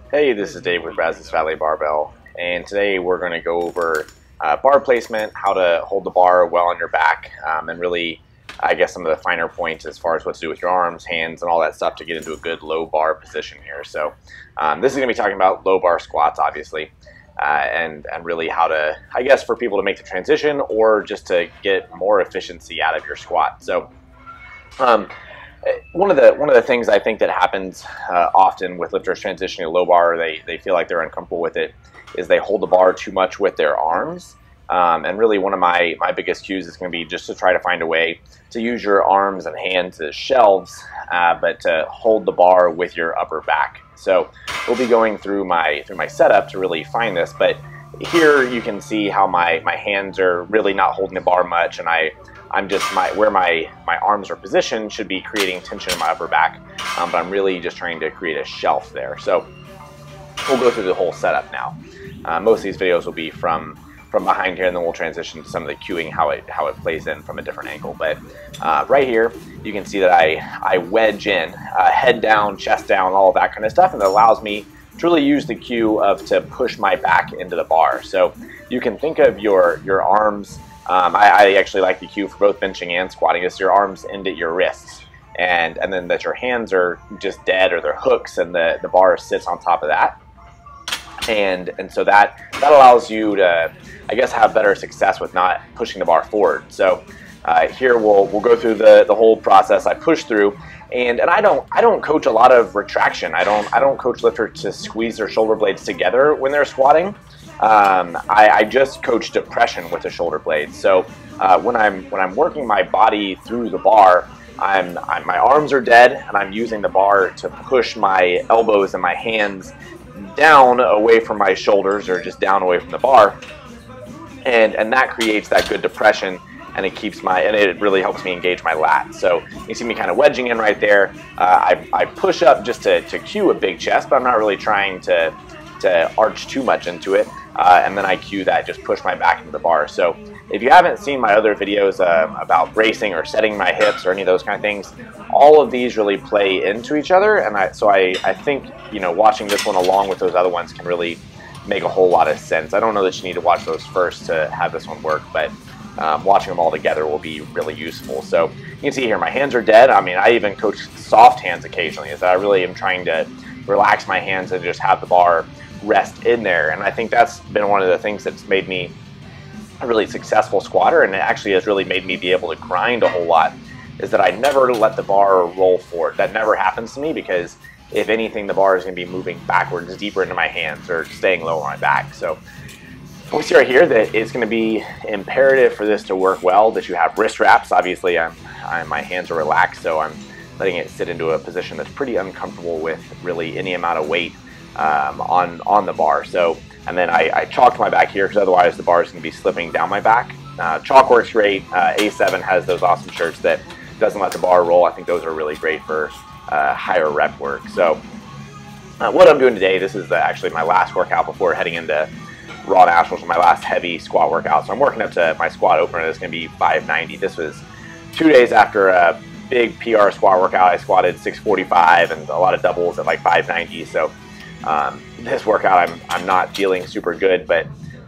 Hey, this is Dave with Brazos Barbell, and today we're going to go over bar placement, how to hold the bar well on your back, and really, I guess, some of the finer points as far as what to do with your arms, hands, and all that stuff to get into a good low bar position here. So this is going to be talking about low bar squats, obviously, and really how to, I guess, for people to make the transition or just to get more efficiency out of your squat. So one of the things I think that happens often with lifters transitioning to low bar, they feel like they're uncomfortable with it, is they hold the bar too much with their arms. And really one of my biggest cues is going to be just to try to find a way to use your arms and hands as shelves, but to hold the bar with your upper back. So we'll be going through my setup to really find this, but here you can see how my hands are really not holding the bar much, and I'm just, where my arms are positioned should be creating tension in my upper back, but I'm really just trying to create a shelf there. So we'll go through the whole setup now. Most of these videos will be from behind here, and then we'll transition to some of the cueing, how it plays in from a different angle. But right here, you can see that I wedge in, head down, chest down, all of that kind of stuff, and it allows me to really use the cue of to push my back into the bar. So you can think of your arms. I actually like the cue for both benching and squatting is your arms end at your wrists, and then that your hands are just dead, or they're hooks, and the bar sits on top of that. And so that allows you to, I guess, have better success with not pushing the bar forward. So here we'll go through the whole process. I push through, and I don't coach a lot of retraction. I don't coach lifters to squeeze their shoulder blades together when they're squatting. I just coach depression with the shoulder blades. So when I'm working my body through the bar, my arms are dead, and I'm using the bar to push my elbows and my hands down away from my shoulders, or just down away from the bar, and that creates that good depression, and it really helps me engage my lats. So you see me kind of wedging in right there. I push up just to cue a big chest, but I'm not really trying to arch too much into it, and then I cue that, just push my back into the bar. So if you haven't seen my other videos about bracing or setting my hips or any of those kind of things, all of these really play into each other, and I think, you know, watching this one along with those other ones can really make a whole lot of sense. I don't know that you need to watch those first to have this one work, but watching them all together will be really useful. So you can see here my hands are dead. I mean, I even coach soft hands occasionally, is that I really am trying to relax my hands and just have the bar rest in there. And I think that's been one of the things that's made me a really successful squatter, and it actually has really made me be able to grind a whole lot, is that I never let the bar roll forward. That never happens to me, because if anything, the bar is going to be moving backwards, deeper into my hands, or staying low on my back. So we see right here that it's going to be imperative for this to work well that you have wrist wraps. Obviously, my hands are relaxed, so I'm letting it sit into a position that's pretty uncomfortable with really any amount of weight on the bar. So, and then I chalked my back here, because otherwise the bar is going to be slipping down my back. Chalk works great. A7 has those awesome shirts that doesn't let the bar roll. I think those are really great for higher rep work. So what I'm doing today, this is actually my last workout before heading into raw nationals, my last heavy squat workout. So I'm working up to my squat opener. That's going to be 590. This was 2 days after a big PR squat workout. I squatted 645 and a lot of doubles at like 590. So this workout I'm not feeling super good, but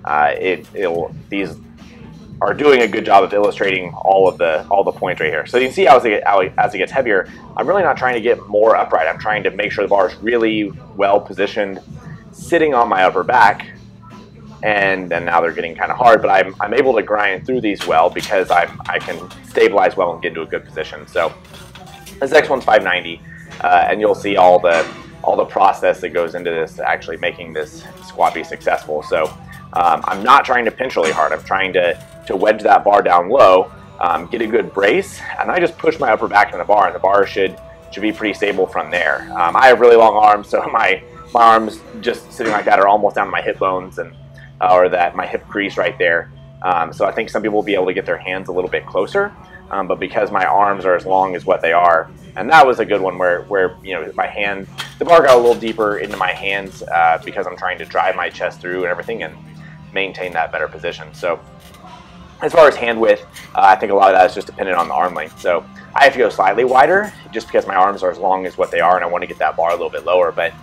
these are doing a good job of illustrating all the points right here. So you can see how as it gets heavier, I'm really not trying to get more upright. I'm trying to make sure the bar is really well positioned, sitting on my upper back, and then now they're getting kind of hard, but I'm able to grind through these well, because I can stabilize well and get into a good position. So this next one's 590, and you'll see all the process that goes into this, actually making this squat be successful. So I'm not trying to pinch really hard. I'm trying to wedge that bar down low, get a good brace, and I just push my upper back in the bar, and the bar should be pretty stable from there. I have really long arms, so my arms just sitting like that are almost down to my hip bones, and or my hip crease right there. So I think some people will be able to get their hands a little bit closer, but because my arms are as long as what they are, and that was a good one where you know, the bar got a little deeper into my hands, because I'm trying to drive my chest through and everything and maintain that better position. So as far as hand width, I think a lot of that is just dependent on the arm length. So I have to go slightly wider just because my arms are as long as what they are, and I want to get that bar a little bit lower. But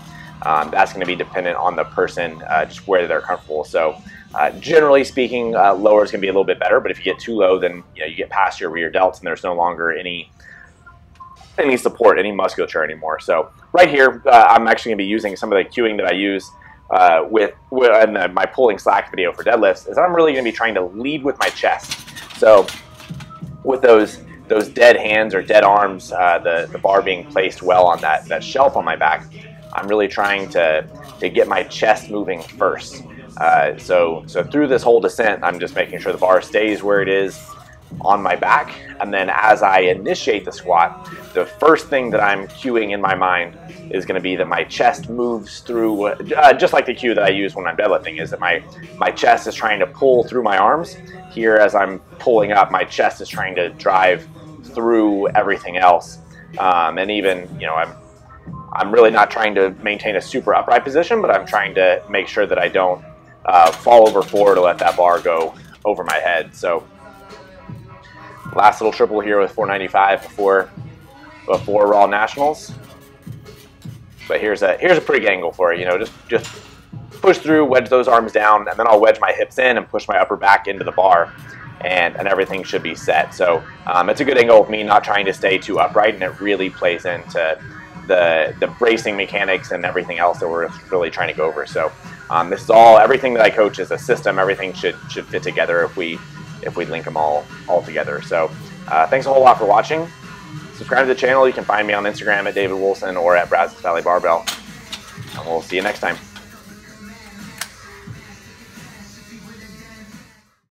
That's going to be dependent on the person, just where they're comfortable. So generally speaking, lower is going to be a little bit better, but if you get too low, then you get past your rear delts and there's no longer any support, any musculature anymore. So right here, I'm actually going to be using some of the cueing that I use in my pulling slack video for deadlifts. Is I'm really going to be trying to lead with my chest. So with those dead hands or dead arms, the bar being placed well on that shelf on my back, I'm really trying to get my chest moving first. So through this whole descent, I'm just making sure the bar stays where it is on my back, and then as I initiate the squat, the first thing that I'm cueing in my mind is going to be that my chest moves through, just like the cue that I use when I'm deadlifting, is that my chest is trying to pull through my arms. Here, as I'm pulling up, my chest is trying to drive through everything else, and even, I'm really not trying to maintain a super upright position, but I'm trying to make sure that I don't fall over forward to let that bar go over my head. So last little triple here with 495 before Raw Nationals. But here's a pretty good angle for it. Just push through, wedge those arms down, and then I'll wedge my hips in and push my upper back into the bar, and everything should be set. So it's a good angle with me not trying to stay too upright, and it really plays into the bracing mechanics and everything else that we're really trying to go over. So this is everything that I coach is a system. Everything should fit together if we link them all together. So thanks a whole lot for watching. Subscribe to the channel. You can find me on Instagram at David Woolson or at Brazos Valley Barbell. And we'll see you next time.